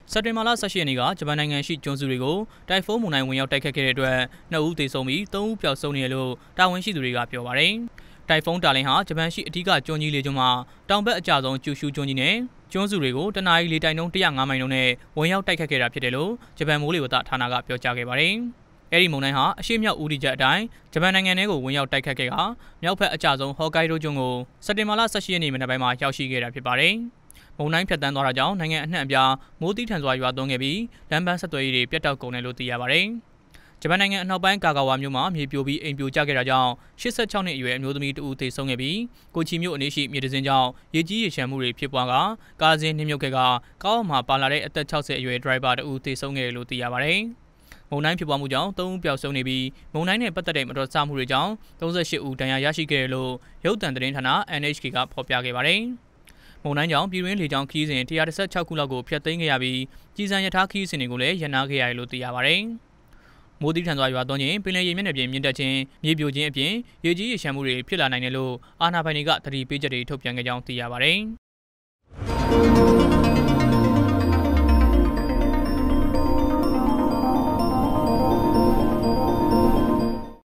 စက်တင်ဘာလ18ရက်နေ့ကဂျပန်နိုင်ငံရှိကျွန်းစုတွေကိုတိုင်ဖုန်းမုန်တိုင်းဝင်ရောက်တိုက်ခတ်ခဲ့တဲ့အတွက်2ဦးသေဆုံးပြီး3ဦးပျောက်ဆုံးနေတယ်လို့တာဝန်ရှိသူတွေကပြောပါတယ်။တိုင်ဖုန်းတာလင်ဟာဂျပန်ရှိအဓိကကျွန်းကြီးလေးကျွန်းမှာတောင်ဘက်အကျဆုံးကျူရှူကျွန်းကြီးနဲ့ကျွန်းစုတွေကိုတနအီလေတိုင်နှုန်း105မိုင်နှုန်းနဲ့ဝင်ရောက်တိုက်ခတ်ခဲ့တာဖြစ်တယ်လို့ဂျပန်မိုးလေဝသဌာနကပြောကြားခဲ့ပါတယ်။အဲဒီမုန်တိုင်းဟာအရှေ့မြောက်ဦးတည်ချက်အတိုင်းဂျပန်နိုင်ငံထဲကိုဝင်ရောက်တိုက်ခတ်ခဲ့ကမြောက်ဘက်အကျဆုံးဟော့ကိုင်ဒိုကျွန်းကိုစက်တင်ဘာလ18ရက်နေ့မနက်ပိုင်းမှာရောက်ရှိခဲ့တာဖြစ်ပါတယ်။မုန်တိုင်းဖြတ်တန်းသွားတာကြောင့်နိုင်ငံအနှံ့အပြားမိုးတိထန်စွာရွာသွန်းခဲ့ပြီးလမ်းပန်းဆက်သွယ်ရေးတွေပြတ်တောက်ကုန်တယ်လို့သိရပါတယ်။ဂျပန်နိုင်ငံအနောက်ပိုင်းကာဂါဝါမြို့မှာမြေပြိုပြီးအိမ်ပြိုကျခဲ့တာကြောင့်86နှစ်အရွယ်အမျိုးသမီးတဦးသေဆုံးခဲ့ပြီးကိုချီမြို့အနီးရှိမြေတစင်းကြောင့်ရေကြီးရေရှမ်းမှုတွေဖြစ်ပွားကကားစင်းနှိမ့်မြုပ်ခဲ့ကကားပေါ်မှာပါလာတဲ့အသက်60အရွယ်ဒရိုင်ဘာတဦးသေဆုံးခဲ့တယ်လို့သိရပါတယ်။မုန်တိုင်းဖြစ်ပွားမှုကြောင့်3ဦးပျောက်ဆုံးနေပြီးမုန်တိုင်းနဲ့ပတ်သက်တဲ့မတော်တဆမှုတွေကြောင့်38ဦးဒဏ်ရာရရှိခဲ့တယ်လို့ရုပ်သံသတင်းဌာန NHK ကဖော်ပြခဲ့ပါတယ်။မုန်တိုင်းကြောင့်ပြည်တွင်းလေကြောင်းခရီးစဉ်116ခုလောက်ကိုဖျက်သိမ်းခဲ့ရပြီးကြီးစံရထားခရီးစဉ်တွေကိုလည်းရပ်နားခဲ့ရတယ်လို့သိရပါတယ်။မိုးတိထန်စွာရွာသွန်းခြင်းပင်လယ်ရေမျက်နှာပြင်မြင့်တက်ခြင်းမြေပြိုခြင်းအပြင်ရေကြီးရေရှမ်းမှုတွေဖြစ်လာနိုင်တယ်လို့အာဏာပိုင်တွေကသတိပေးချက်တွေထုတ်ပြန်ခဲ့ကြောင်းသိရပါတယ်။